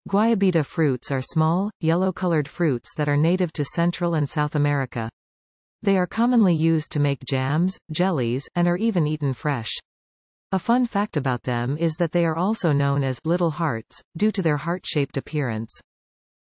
Guayabita fruits are small, yellow-colored fruits that are native to Central and South America. They are commonly used to make jams, jellies, and are even eaten fresh. A fun fact about them is that they are also known as little hearts, due to their heart-shaped appearance.